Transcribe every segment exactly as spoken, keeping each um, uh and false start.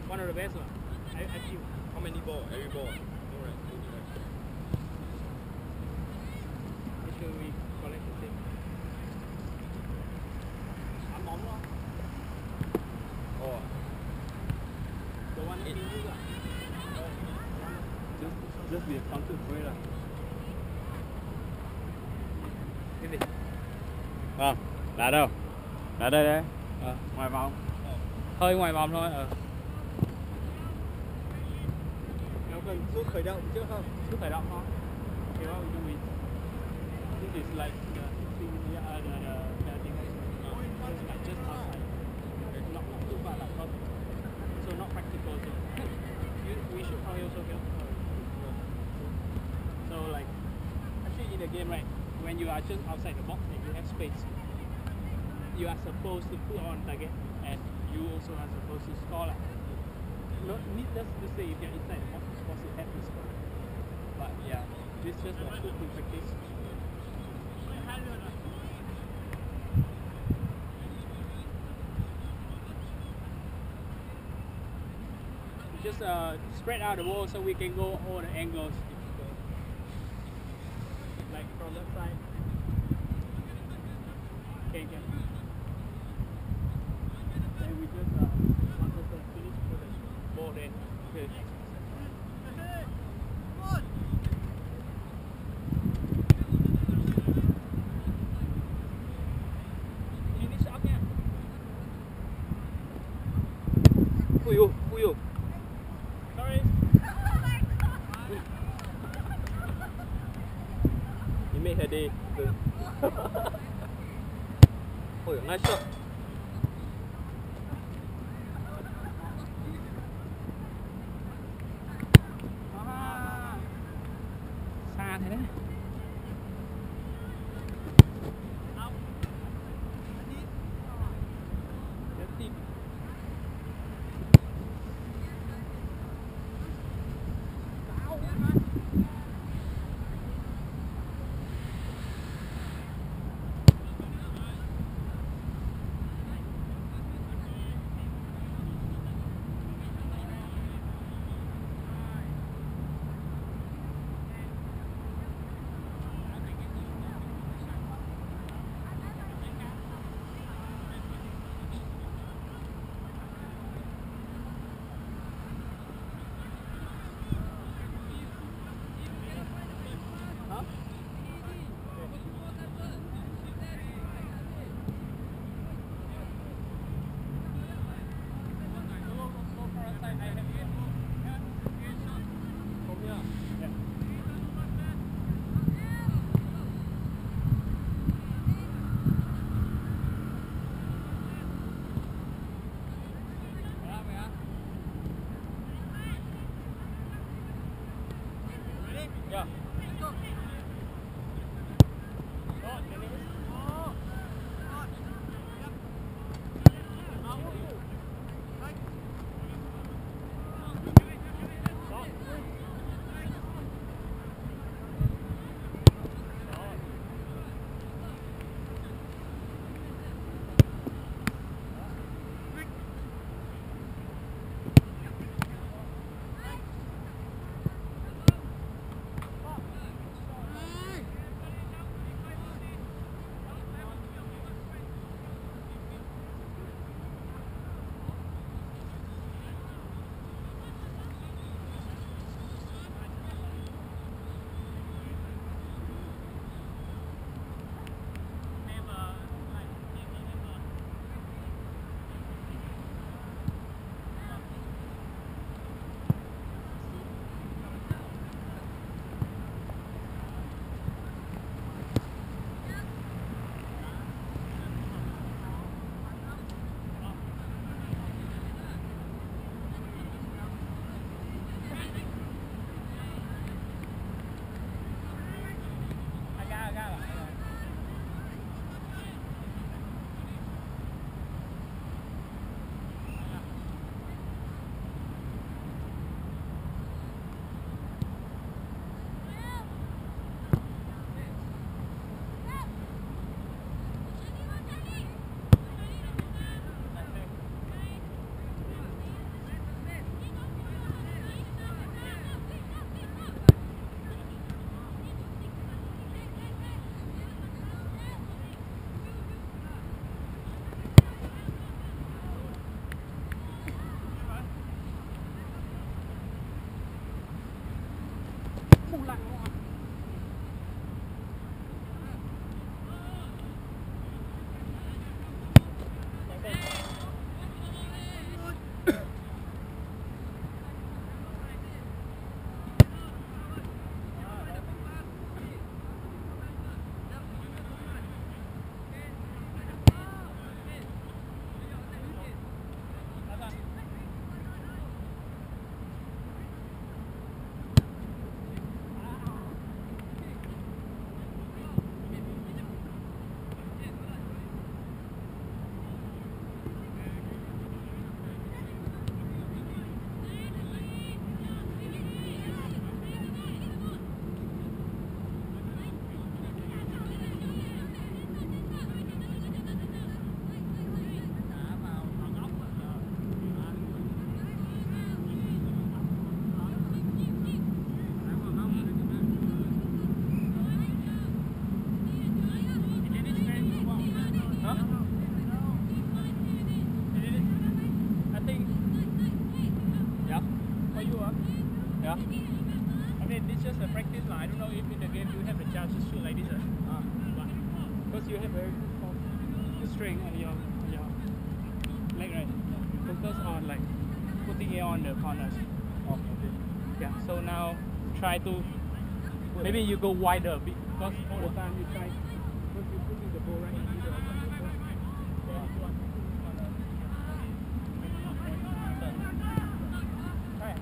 One of the best one. I, I feel. How many ball? Every ball. Alright. Make sure we collect the same. I'm mỏng đó. Oh. The one in you lah. Just, just be a counter for it lah. Cái gì? À, đã đâu? Đã đây đấy. Ờ, ngoài vòng. Hơi ngoài vòng thôi. Ờ. Nó cần rút khởi động trước không? Rút khởi động thôi. Hiểu không? Do it. This is like the thing, yeah, uh, the, the, the thing. Uh, just like just outside. Not, not too far like not, so not practical. So you, we should probably also get. So like, actually in the game, right? When you are just outside the box and you have space, you are supposed to put on target and you also are supposed to score. Like. Not needless to say, if you're inside the box, of course you have to score. But yeah, this just like good to practice. Just uh, spread out the ball so we can go all the angles. Like from left side. Okay, okay. Then we just uh, want to finish for the ball then. Okay. Finish up nha. Ui ui, ui ui. Sorry. You made her day. Oh, nice shot. À, xa thế đấy. I mean, it's just a practice. Like, I don't know if in the game you have a chance to shoot like this. Uh, Ah. but because you have a good string on your, on your leg, right? Focus on like putting it on the corners. Oh, okay. Yeah. So now try to maybe you go wider a bit because all the time you try because you're putting the ball right in the middle of the post. Then if you want to put it on the maybe not very try it.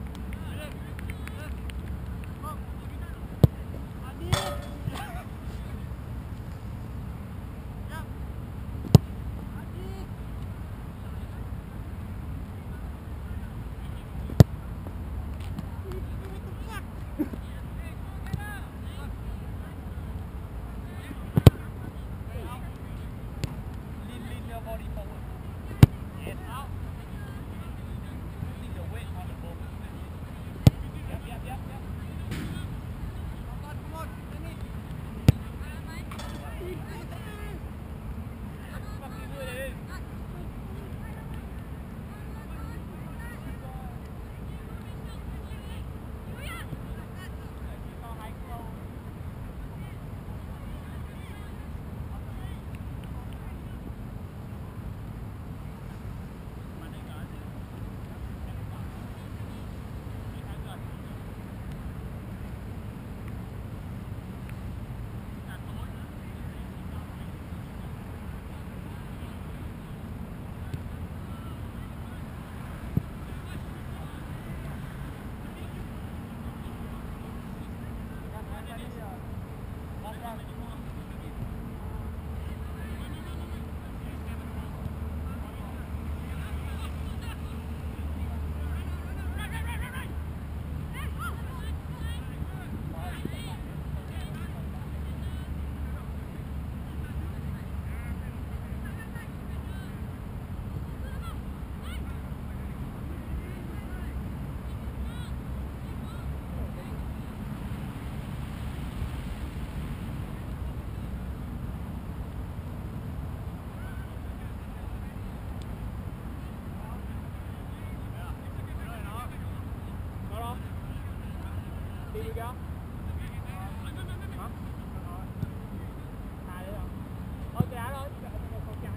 Lean, lean your body forward. Yes, out. Putting the weight on the ball. Yep, yep, yep, yep. Fucking good it is. Here we go. Hả? Thà đấy không? Thôi cái đá thôi, không chạy.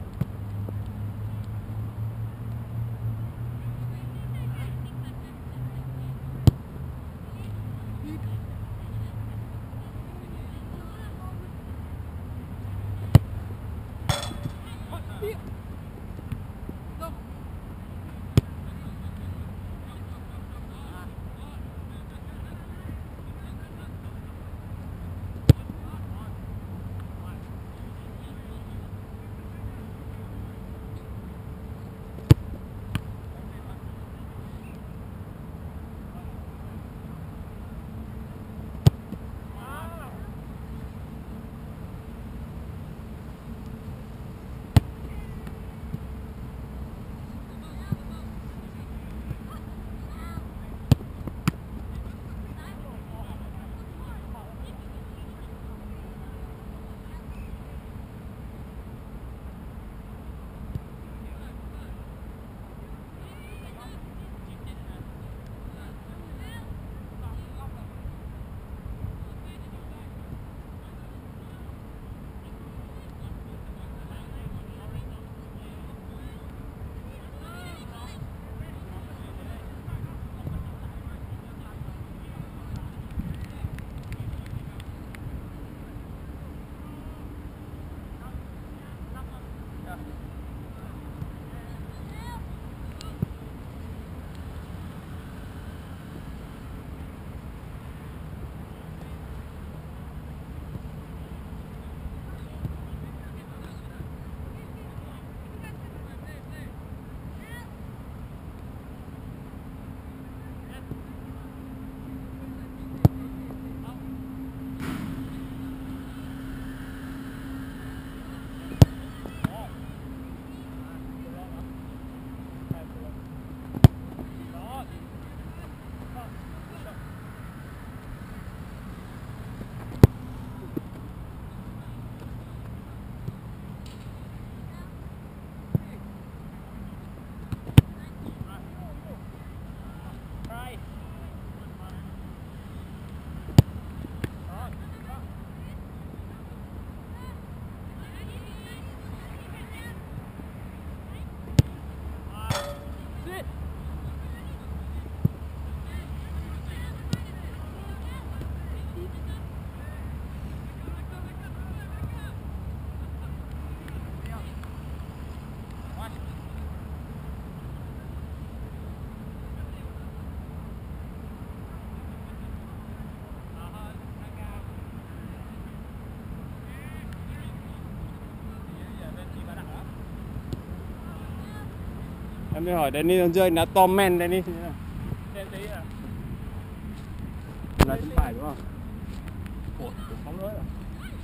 Em đi hỏi Dennis con chơi là Tom Man Dennis. Đen tí à? Là chân phải đúng không? Ủa, bóng lưới à?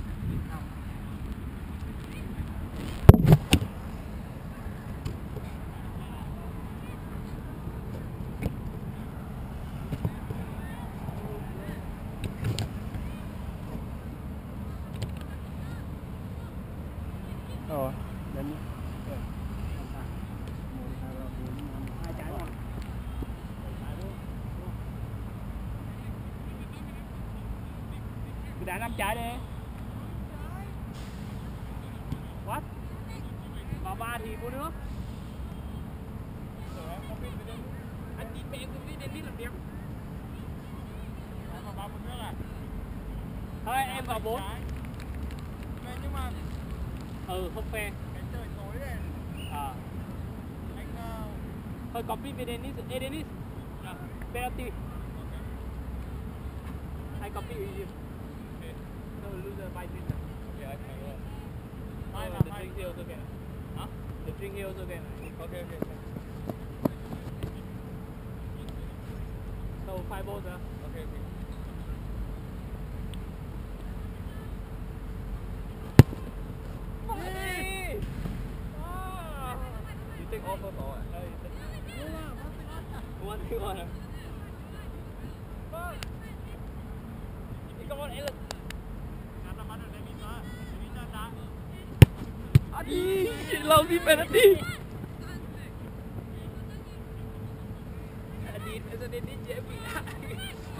Rồi, Dennis. Hai trái rồi. Đá năm trái đi. What? Vào ba thì có nước. Anh đi mẹ cũng đi đến đi làm việc. Vào ba một nước à? Thôi em vào bốn. Nhưng mà ừ không fair. Cái trời tối này. À. Anh uh... thôi copy về Dennis. Ê Dennis. À, penalty. I copy with you. Okay. No loser by minute. Okay, I can go. Mine oh, the drink here also can. Huh? The drink here also can. Okay, okay. So five balls, huh? Okay, okay. Hey! Ah! You take off or what? Oh, you take one thing on. One thing on. Fuck! Hey, come on, Ellen. Adi, lâu đi penalty. Adi, sao đến đi dễ bị hại.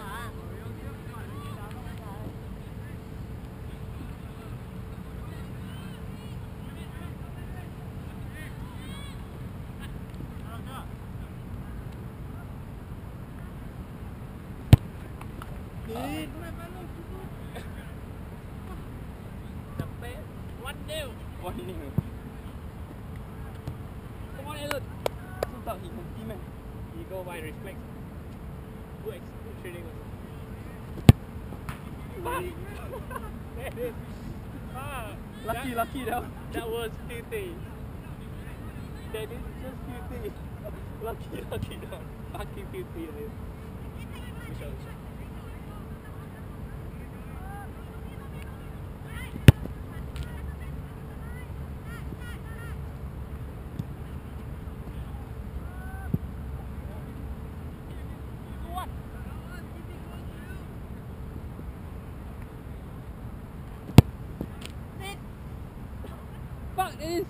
The best. One nil. One nil. Come on, Ellen. Không tạo hình thành tim này. You go by reflex. Who ex who trading us? Ah, Lucky, that, lucky đâu. that was filthy. That is just filthy. Lucky, lucky đâu. Lucky filthy it is. We shall, we shall. Fuck this!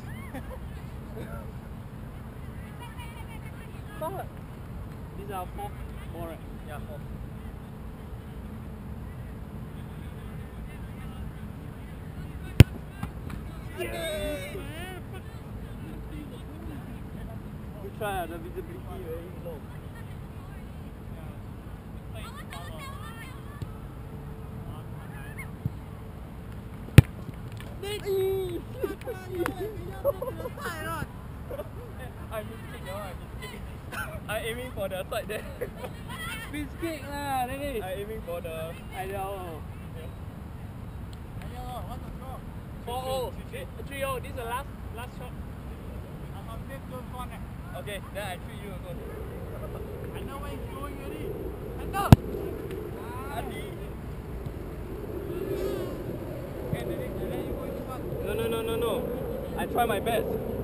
Fuck! These are four. Four, right? Yeah, four. Yeah! We try the visibility very low. I mistake now, I mistake. I aiming for the side there. Biscuit lah, Dennis. I aiming for the... I know. What's the score? four oh. three oh. This is the last last shot. I'm on this good one. Okay, then I treat you also. I know where he's going already. I know. Adi. Okay, then, then you go into one. No, no, no, no, no. I try my best.